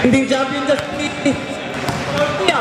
Hindi champion just yeah.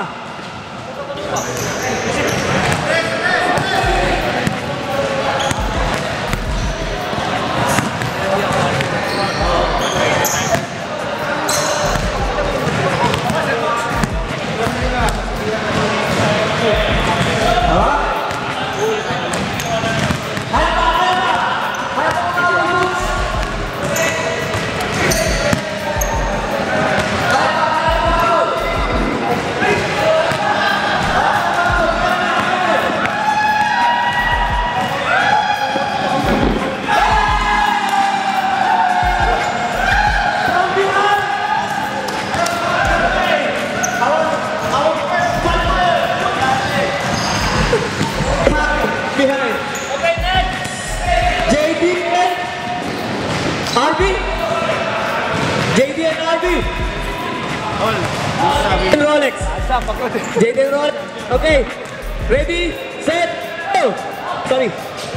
Rolex. JD Rolex. Okay. Ready, set, go. Sorry.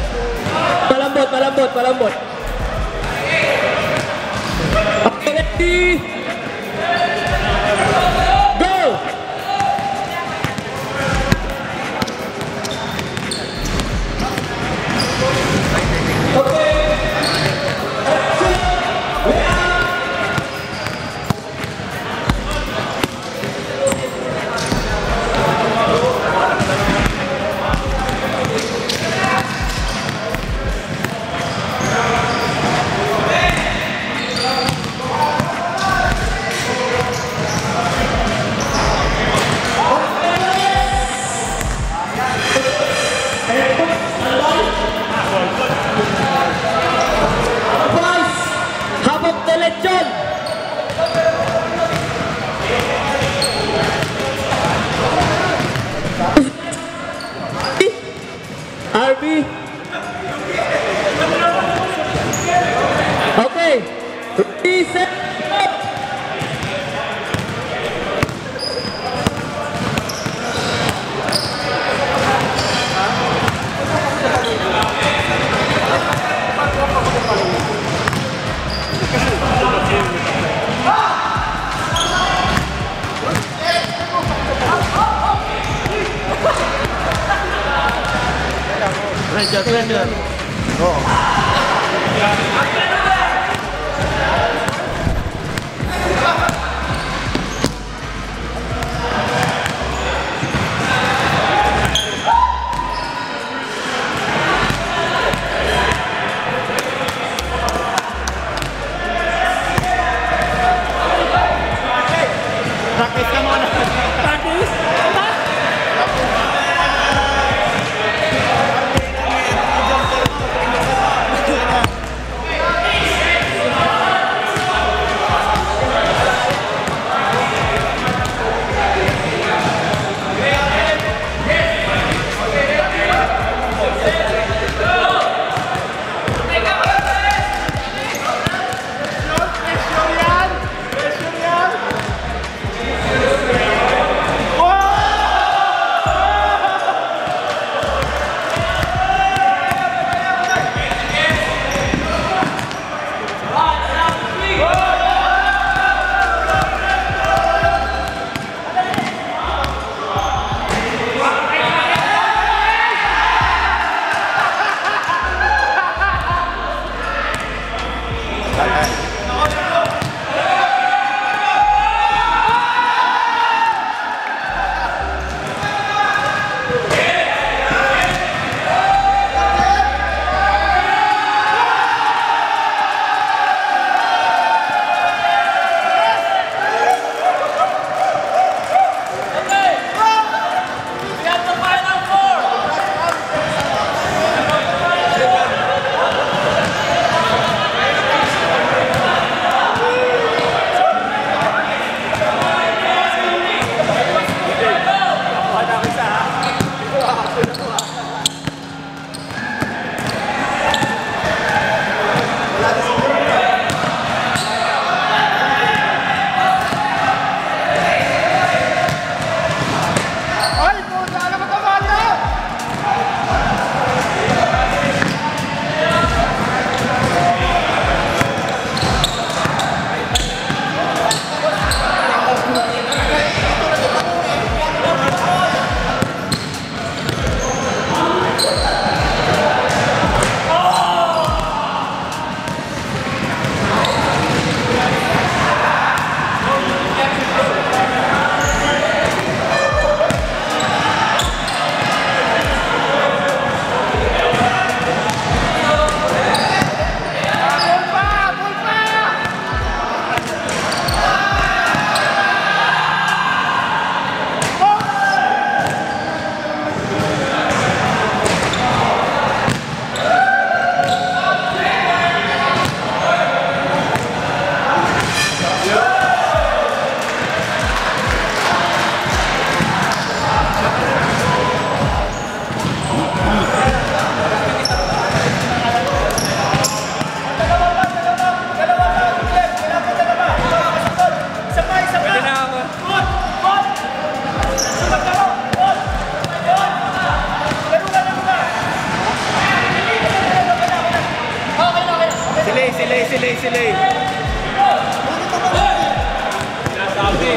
Palambot. Okay, ready. Go. Okay. RB. Okay. Reset. Pressure. Go. Practice ka muna. Practice? easy lane. Nasabi.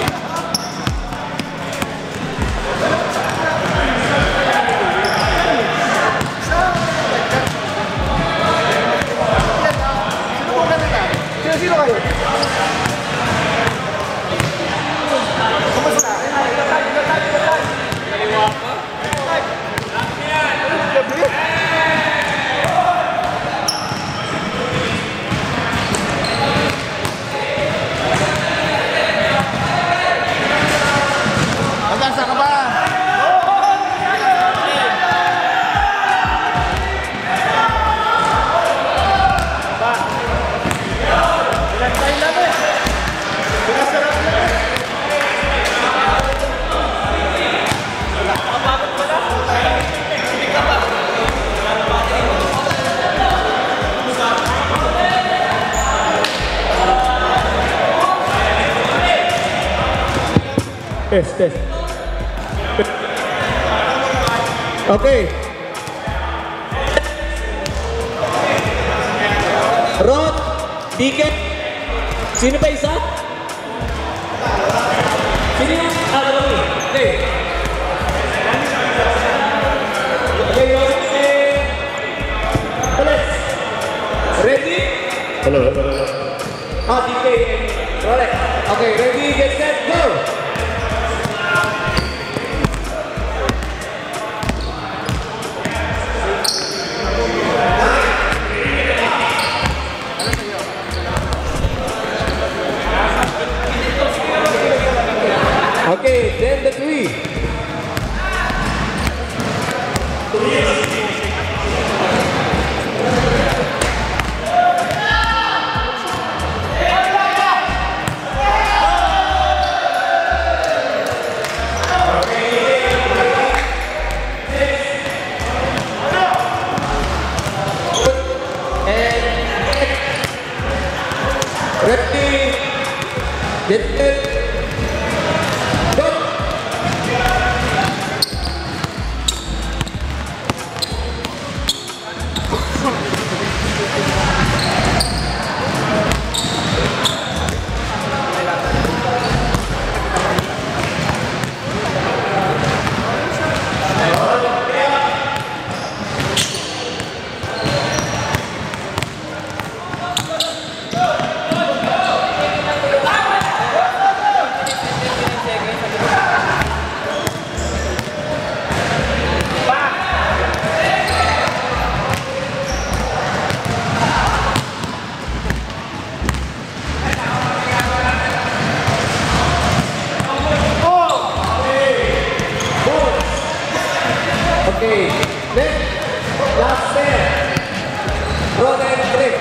Sino kayo? Kumusta? Kaliwa pa. Magkasa ka ba? Test. Okay. Rod, DK. Sino pa isa? Sino yung Romy? Okay. Okay, Romy. Ready? Hello. DK. Rolex. Okay, ready, get set, go! Okay, then the three. Ready, get set, go! Okay, next, last set. Rod and grip.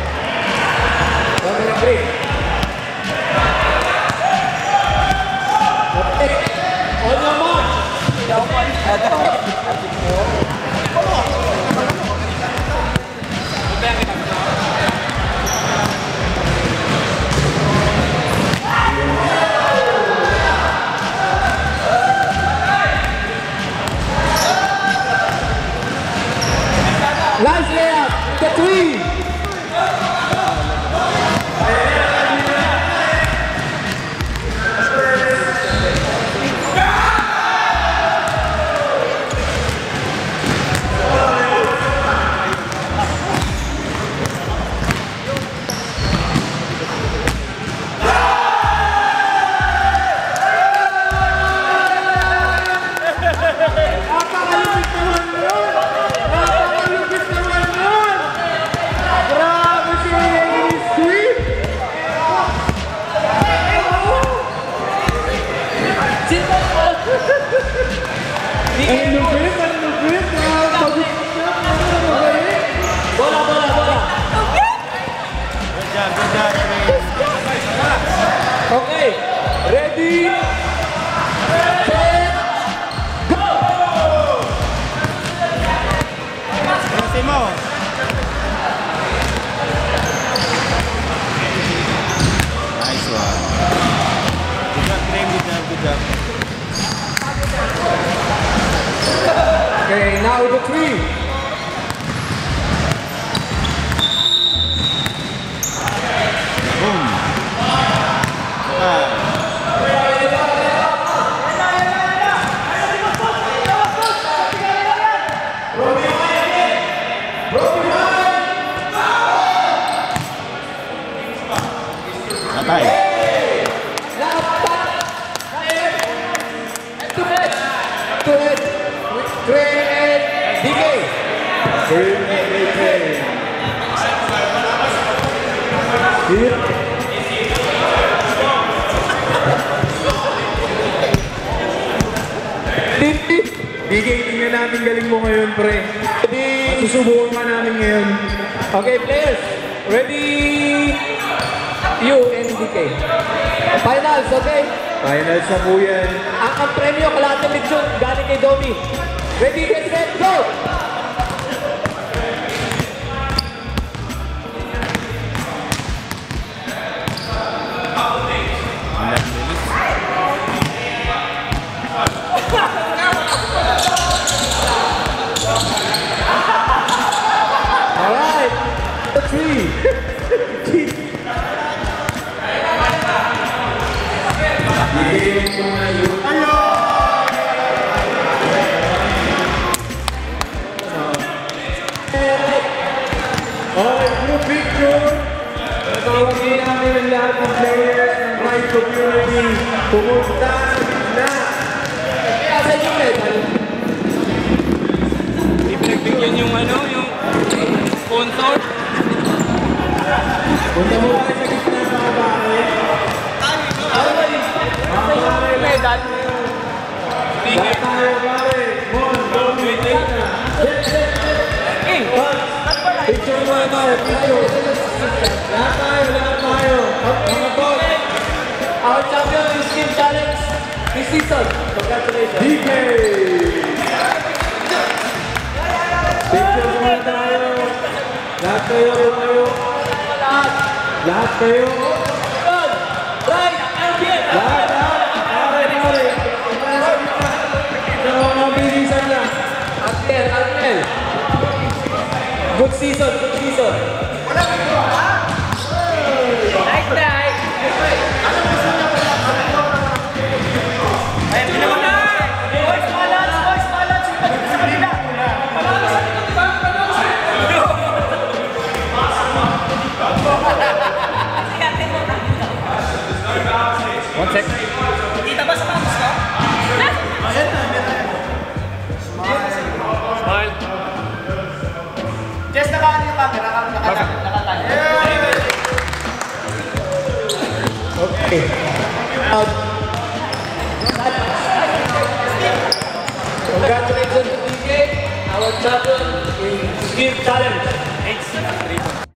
Okay, on your mark. Last layup, the three. Okay, ready, set, go! Mo. Nice one. Good job, Graham. Good job. Okay, now the three. DK, tingnan natin galing mo ngayon, pre. Susubukan ka namin ngayon. Okay, players. Ready? You and DK. Finals, okay? Finals na po yan. Ang premyo, kalahating leksyon, galing kay Domi. Ready, get set, go! Alright, 3. Okay, group picture. Natawagin namin ang lahat ng players ng Ryde community. Pumunta sa gitna. Kaya sa inyo medal. Ipinagbigyan yung ano, yung sponsor. Punta mo kayo sa gitna mga bakit. Medal. Lahat tayo bakit. Mon, Domi, Dana. Picture mo tayo, picture. Lahat tayo. Mga boss. Our champion is Team Challenge this season. Congratulations. DK! Picture mo tayo. Lahat kayo. Lahat kayo. Ryde, RBL. Lahat. Pare. Mga bilisan na. RBL. Good season. Wala ka ito, ha? Right. Ayun, ginawa na! Boys, balance! Ipagod sa kanila! One sec. Kita ba sa kamus ko? Smile. Just nakaan yung camera, nakatayo. Okay. Congratulations to DK, our champion in Skill Challenge.